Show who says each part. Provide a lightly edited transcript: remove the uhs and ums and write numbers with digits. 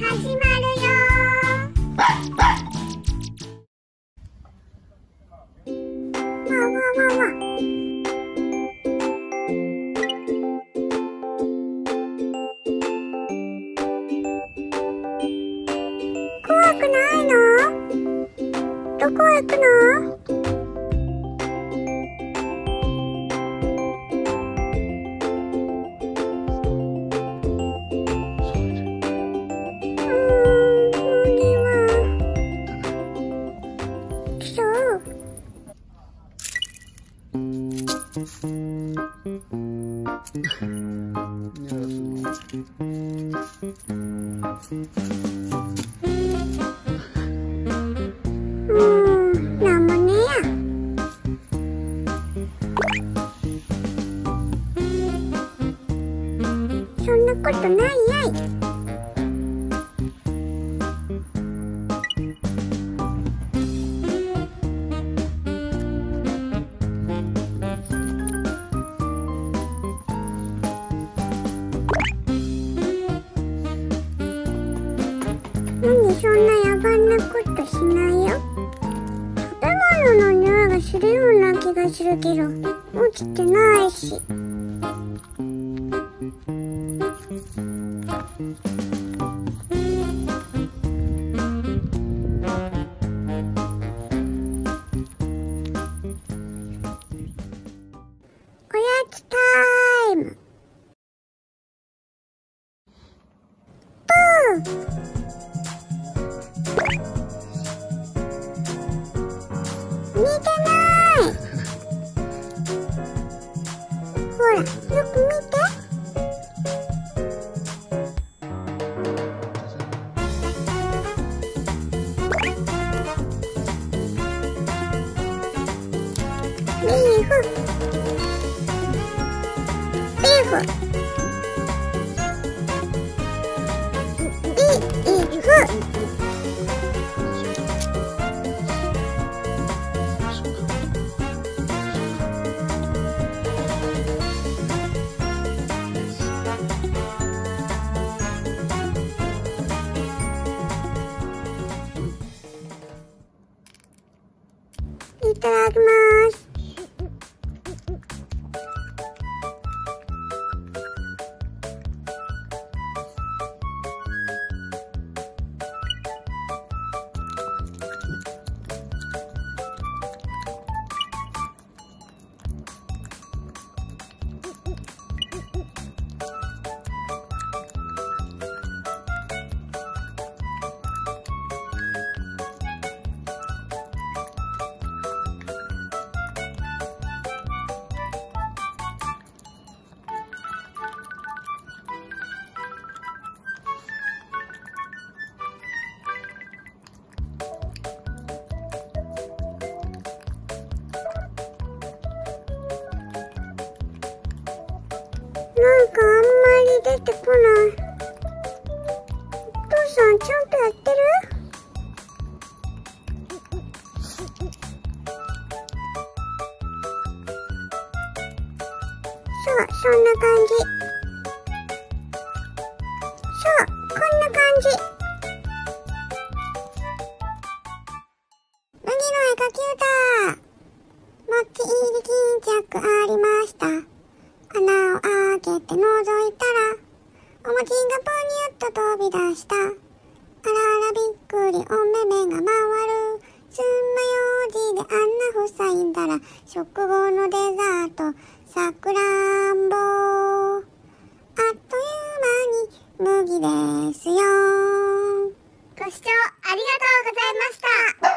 Speaker 1: 始まるよー。わわわわ。怖くないの？どこ行くの？なんもねえや。そんなことないやい。何そんな野蛮なことしないよ。食べ物の匂いがするような気がするけど、落ちてないし。おやつタイム。プー。見てない。ほら、よく見て。ビーフ。ビーフ。ビーフ。いただきます。なんかあんまり出てこない。お父さんちゃんとやってる？そう、そんな感じ。そう、こんな感じ。麦の絵描き歌。もち入り巾着ありました。穴を開けて覗いたら、お餅がぽにゅっと飛び出した。あらあらびっくり、お目目が回る。つまようじであんな塞いだら、食後のデザート、さくらんぼ。あっという間に麦ですよ。ご視聴ありがとうございました。